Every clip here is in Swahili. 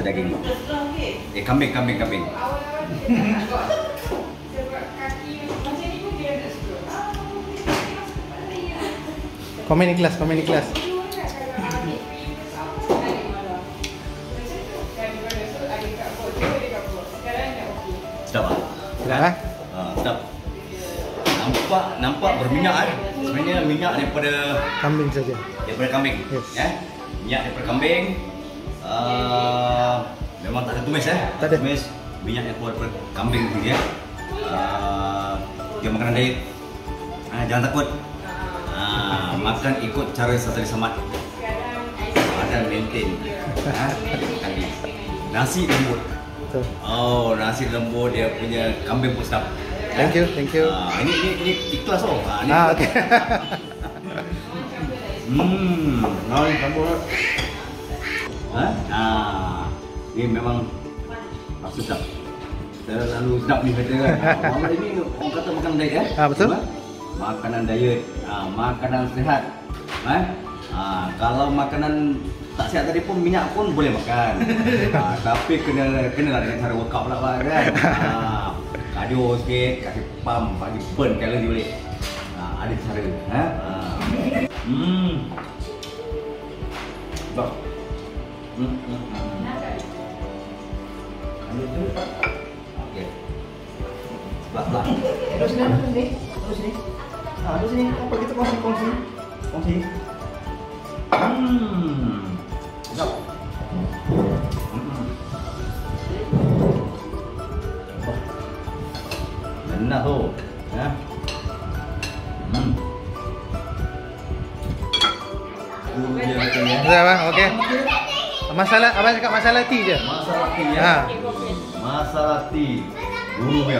rasa daging. Kambing. Komen ikhlas. Sedap ah? Sedap. Sedap. Nampak berminyak kan? Sebenarnya minyak daripada Kambing saja. Daripada kambing. Yes. Minyak daripada kambing. Memang tak ada tumis Tak ada. Tumis. Minyak daripada kambing tu ya. Dia makanan diet. Jangan takut. Makan ikut cara Satria Samad. Badan maintain. Nasi lembut. Betul. Oh, nasi lembut dia punya kambing pun sedap. Thank you. Ini ikhlas oh. Okey. Nasi lembut. Ini memang sedap. Terlalu sedap ni kata kan. Ini orang kata makanan diet Betul. Makanan diet, makanan sihat. Kalau makanan tak sihat tadi pun minyak pun boleh makan. Tapi kena dengan cara workout pula kan. Cardio sikit, kasih pump, bagi burn kalori balik. Ada cara. Bang. Okey. Pelan-pelan. Terus ni. Apa kita kongsi? Sedap. Enak tu. Sedap okey. Masalah abang cakap masalah tea je. Masalah tea ya. Masalah tea. Gurunya.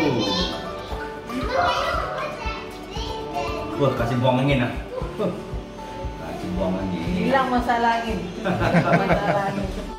Wah, kasih buang angin lah. Kasih buang angin. Hilang masalah angin. Masalah angin.